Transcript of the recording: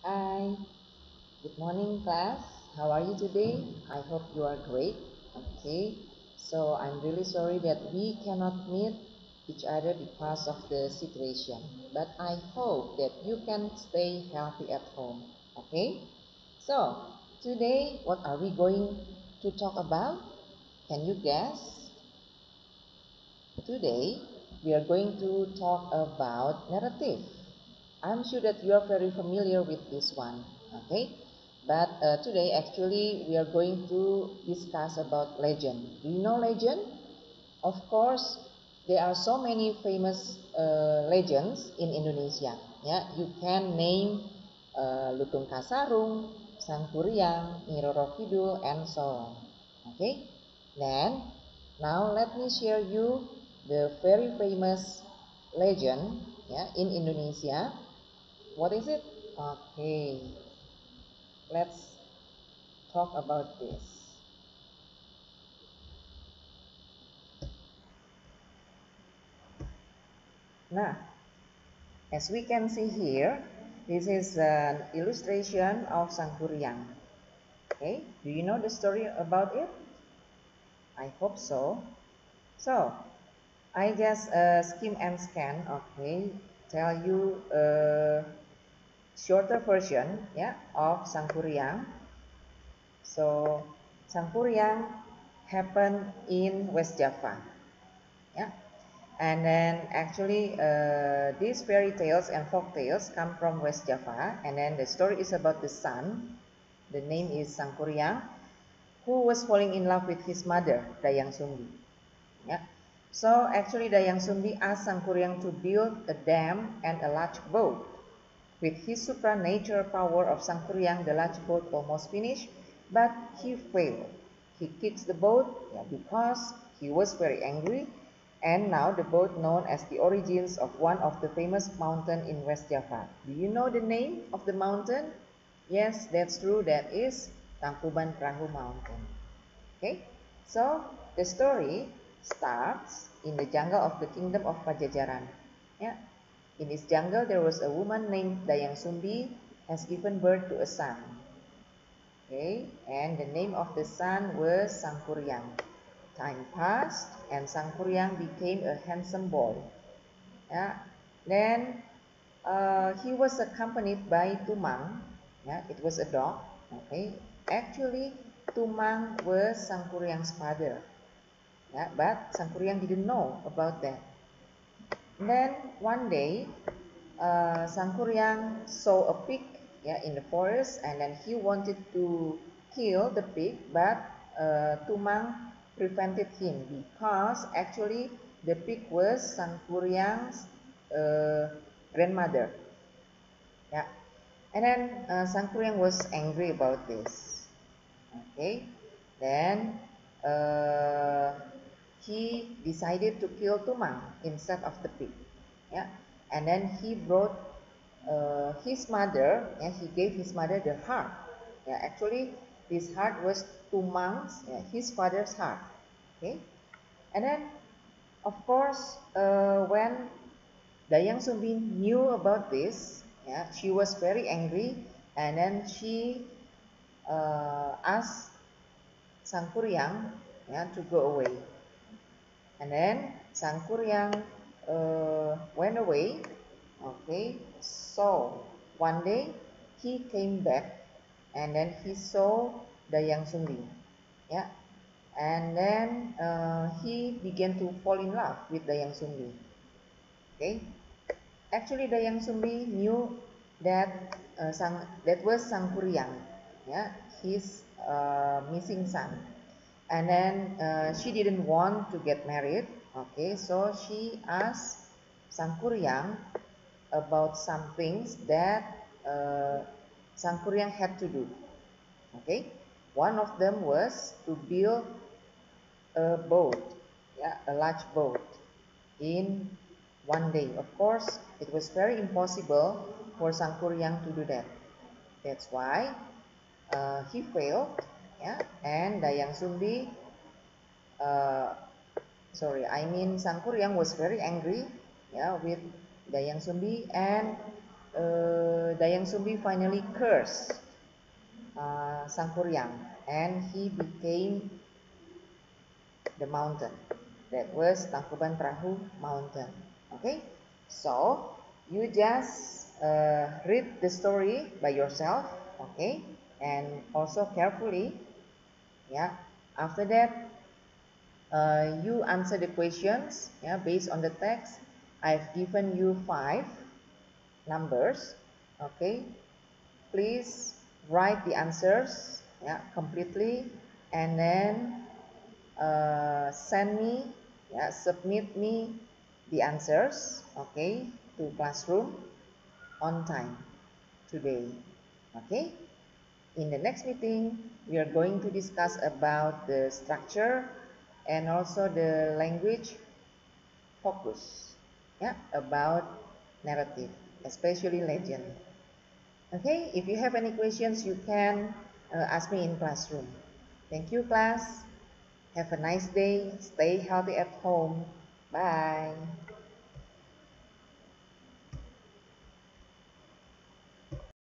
Hi, good morning, class. How are you today? I hope you are great. Okay, so I'm really sorry that we cannot meet each other because of the situation, but I hope that you can stay healthy at home. Okay, so today, what are we going to talk about? Can you guess? Today, we are going to talk about narrative. I'm sure that you are very familiar with this one, okay? But today, actually, we are going to discuss about legend. Do you know legend? Of course, there are so many famous legends in Indonesia. Yeah, you can name Lutung Kasarung, Sangkuriang, Nyi Roro Kidul, and so on. Okay, then now let me share you the very famous legend, yeah, in Indonesia. What is it? Okay, let's talk about this. Nah, as we can see here, this is an illustration of Sangkuriang. Okay, do you know the story about it? I hope so. So, I just skim and scan, okay, tell you a shorter version, yeah, of Sangkuriang. So, Sangkuriang happened in West Java, yeah. And then actually these fairy tales and folk tales come from West Java, and then the story is about the son. The name is Sangkuriang, who was falling in love with his mother, Dayang Sumbi. Yeah. So actually Dayang Sumbi asked Sangkuriang to build a dam and a large boat. With his supernatural power of Sangkuriang, the large boat almost finished, but he failed. He kicked the boat, yeah, because he was very angry, and now the boat known as the origins of one of the famous mountain in West Java. Do you know the name of the mountain? Yes, that's true. That is Tangkuban Perahu Mountain. Okay, so the story starts in the jungle of the kingdom of Pajajaran. Yeah, in this jungle there was a woman named Dayang Sumbi has given birth to a son. Okay, and the name of the son was Sangkuriang. Time passed and Sangkuriang became a handsome boy. Yeah, then he was accompanied by Tumang. Yeah, it was a dog. Okay, actually Tumang was Sangkuriang's father. Yeah, but Sangkuriang didn't know about that. And then one day, Sangkuriang saw a pig, yeah, in the forest, and then he wanted to kill the pig, but Tumang prevented him because actually the pig was Sangkuriang's grandmother. Yeah, and then Sangkuriang was angry about this. Okay, then uh, he decided to kill Tumang instead of the pig. Yeah, and then he brought his mother, and he gave his mother the heart. Yeah, actually, this heart was Tumang's, yeah, his father's heart. Okay, and then of course, when Dayang Sumbi knew about this, yeah, she was very angry, and then she asked Sangkuriang, yeah, to go away. And then Sangkuriang went away. Okay, so one day he came back, and then he saw Dayang Sumbi. Yeah, and then he began to fall in love with Dayang Sumbi. Okay, actually Dayang Sumbi knew that that was Sangkuriang, yeah, his missing son. And then she didn't want to get married. Okay, so she asked Sangkuriang about some things that Sangkuriang had to do. Okay, one of them was to build a boat, yeah, a large boat in one day. Of course, it was very impossible for Sangkuriang to do that. That's why he failed, yeah, and Dayang Sumbi uh, sorry, I mean Sangkuriang was very angry, yeah, with Dayang Sumbi, and Dayang Sumbi finally cursed Sangkuriang, and he became the mountain. That was Tangkuban Perahu Mountain. Okay, so you just read the story by yourself. Okay, and also carefully. Yeah. After that, you answer the questions. Yeah, based on the text. I've given you 5 numbers. Okay, please write the answers, yeah, completely, and then send me, yeah, submit me the answers, okay, to classroom on time today. Okay, in the next meeting we are going to discuss about the structure and also the language focus, yeah, about narrative, especially legend. Okay, if you have any questions, you can ask me in classroom. Thank you, class. Have a nice day. Stay healthy at home. Bye.